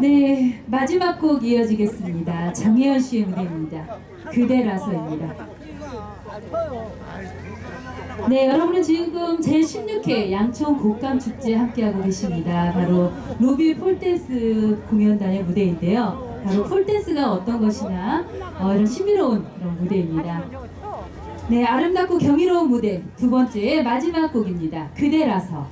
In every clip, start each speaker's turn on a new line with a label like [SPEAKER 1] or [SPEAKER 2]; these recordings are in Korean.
[SPEAKER 1] 네, 마지막 곡 이어지겠습니다. 장혜연 씨의 무대입니다. 그대라서입니다. 네, 여러분은 지금 제16회 양천 곡감축제에 함께하고 계십니다. 바로 루비 폴댄스 공연단의 무대인데요. 바로 폴댄스가 어떤 것이냐, 이런 신비로운 그런 무대입니다. 네, 아름답고 경이로운 무대 두 번째 마지막 곡입니다. 그대라서.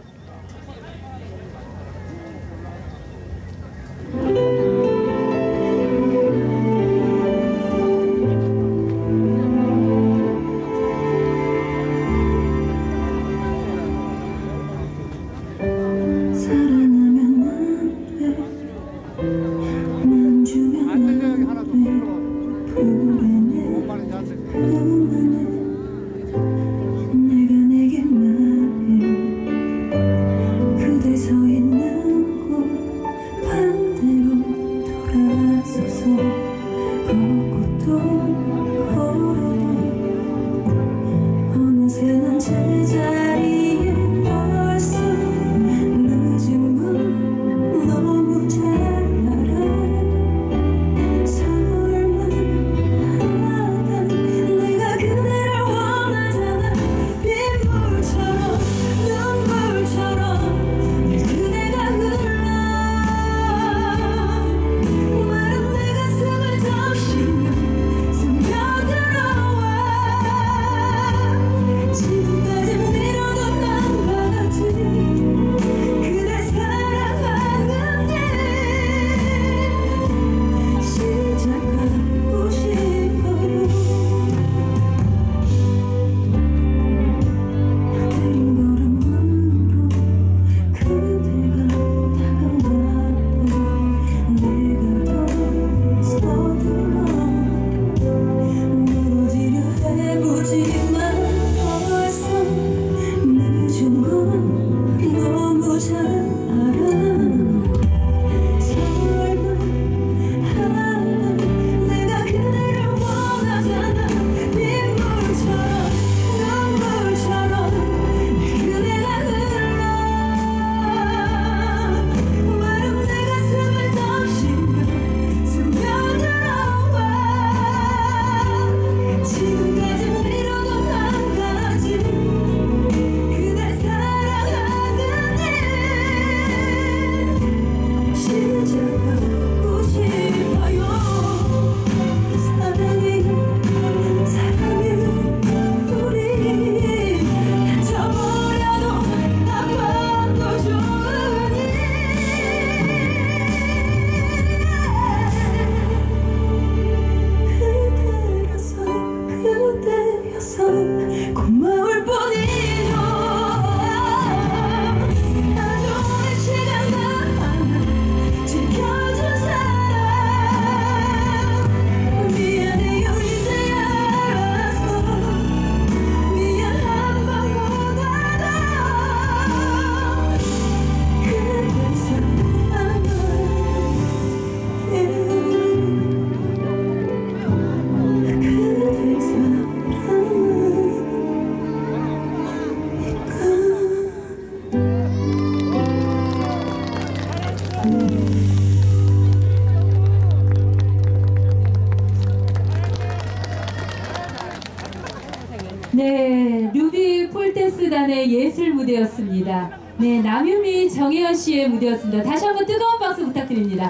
[SPEAKER 1] 네, 루비 폴댄스단의 예술 무대였습니다. 네, 남유미 정혜연 씨의 무대였습니다. 다시 한번 뜨거운 박수 부탁드립니다.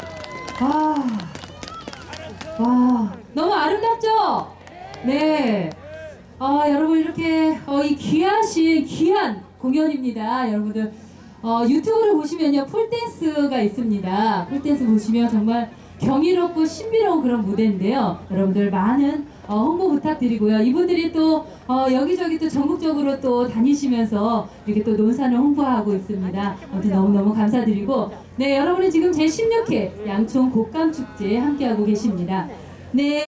[SPEAKER 1] 와, 너무 아름답죠? 네. 여러분 이렇게 이 귀한 공연입니다. 여러분들 유튜브를 보시면요 폴댄스가 있습니다. 폴댄스 보시면 정말 경이롭고 신비로운 그런 무대인데요. 여러분들 많은 홍보 부탁드리고요. 이분들이 또 여기저기 또 전국적으로 또 다니시면서 이렇게 또 논산을 홍보하고 있습니다. 아무튼 너무너무 감사드리고, 네, 여러분은 지금 제16회 양촌 곡감축제에 함께하고 계십니다. 네.